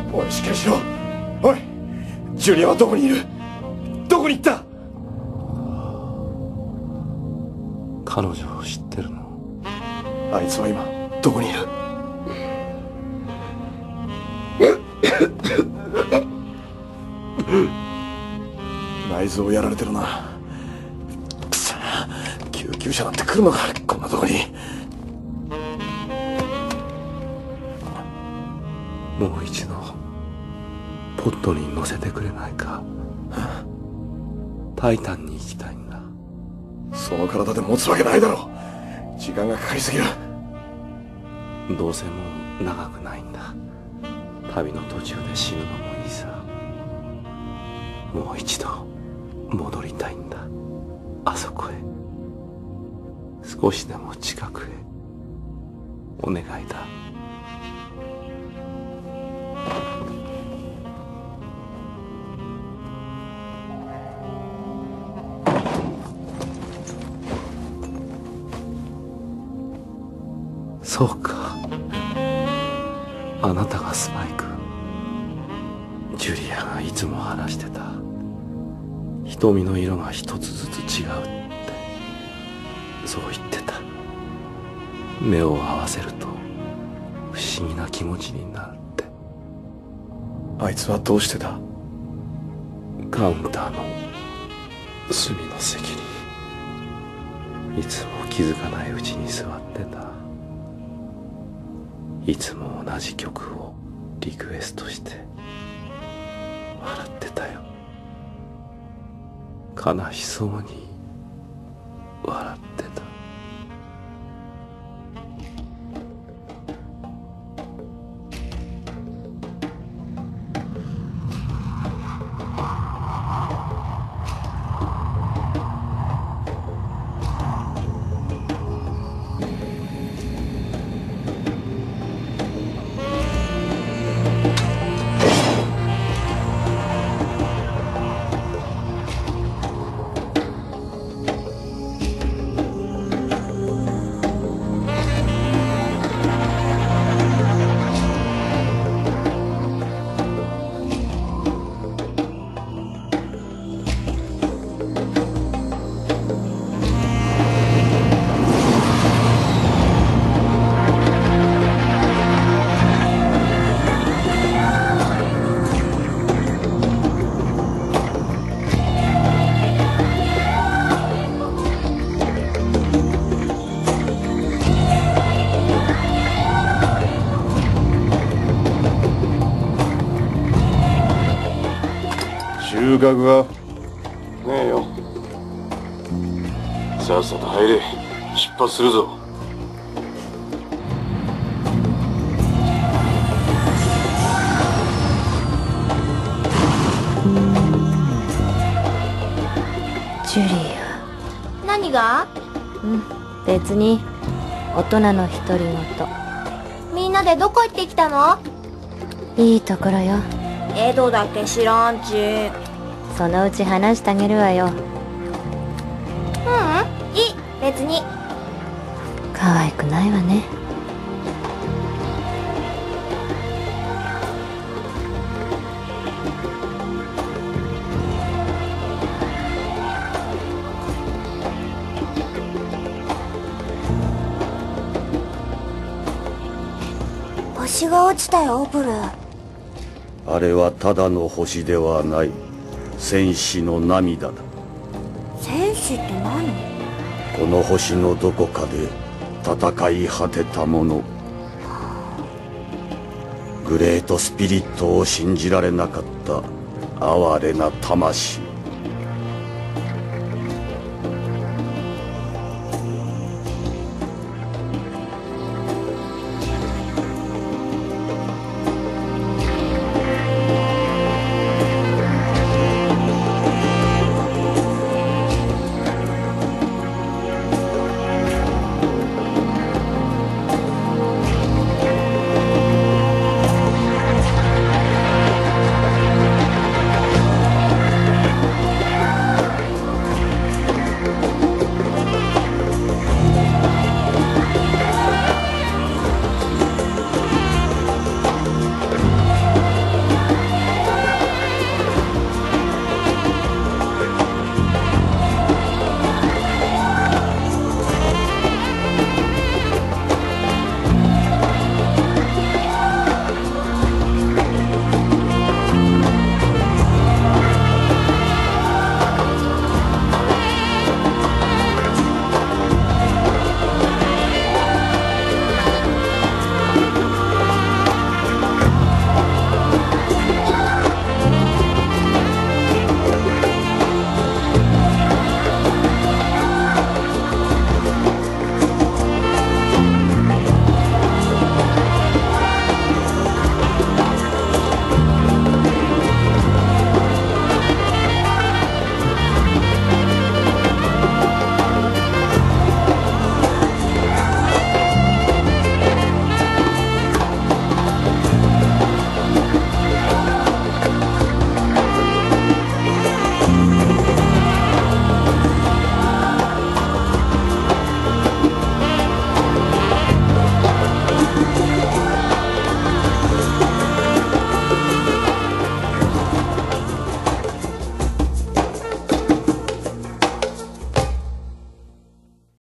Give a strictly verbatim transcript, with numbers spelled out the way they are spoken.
おい、しっかりしろ。おい、ジュリアはどこにいる？どこに行った？ 彼女を知ってるの？ あいつは今どこにいる？内臓やられてるな。くそ、救急車なんて来るのか、こんなとこに。 もう一度ポットに乗せてくれないか。タイタンに行きたいんだ。 その体で持つわけないだろう。時間がかかりすぎる。 どうせもう長くないんだ。旅の途中で死ぬのもいいさ。もう一度戻りたいんだ。あそこへ、少しでも近くへ。お願いだ。そうか、あなたがスパイク。ジュリアがいつも話してた。瞳の色が一つずつ違うって、そう言ってた。目を合わせると不思議な気持ちになるって。 あいつはどうしてた？ カウンターの隅の席にいつも気づかないうちに座ってた。いつも同じ曲をリクエストして笑ってたよ。悲しそうに笑ってた。 収穫がねえよ。さっさと入れ。出発するぞ。 ジュリア。 何が？ うん、別に。大人の独り言。 みんなでどこ行ってきたの？ いいところよ。 江戸だけ知らんち。 そのうち話してあげるわよ。 ううん、いい、別に。 可愛くないわね。 星が落ちたよ、ブルー。 あれはただの星ではない。戦士の涙だ。 戦士って何？ この星のどこかで戦い果てたもの。グレートスピリットを信じられなかった哀れな魂。